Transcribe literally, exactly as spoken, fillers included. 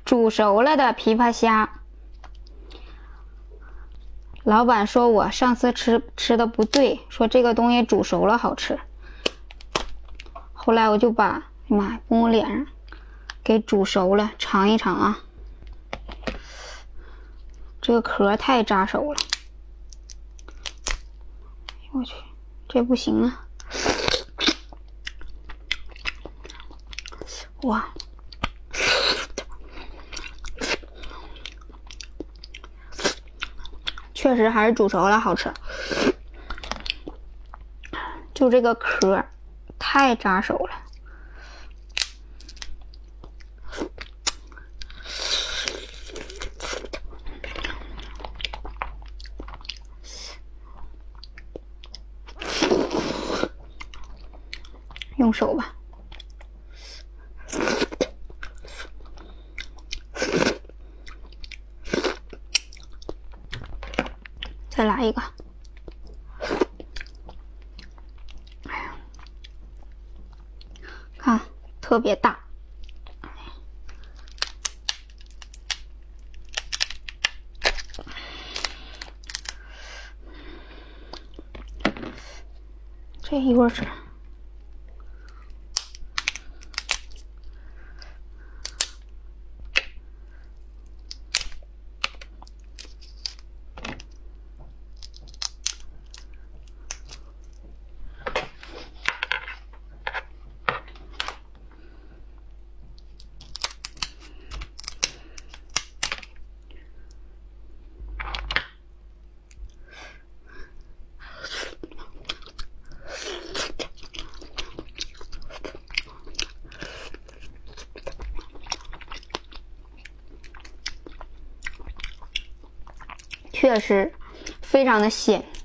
煮熟了的琵琶虾。老板说我上次吃吃的不对，说这个东西煮熟了好吃。后来我就把，妈呀，崩我脸上，给煮熟了，尝一尝啊。这个壳太扎手了，我去，这不行啊！哇！确实还是煮熟了好吃，就这个壳太扎手了。用手吧。再来一个。哎呀，看，特别大。这一会儿吃。确实非常的鲜。